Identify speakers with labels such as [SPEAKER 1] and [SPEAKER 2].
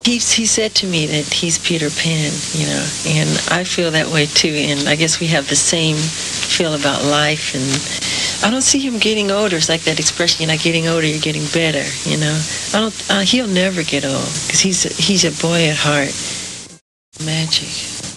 [SPEAKER 1] He said to me that he's Peter Pan, you know, and I feel that way too. And I guess we have the same feel about life. And I don't see him getting older. It's like that expression, you're not getting older, you're getting better, you know. I don't. He'll never get old because he's a boy at heart. Magic.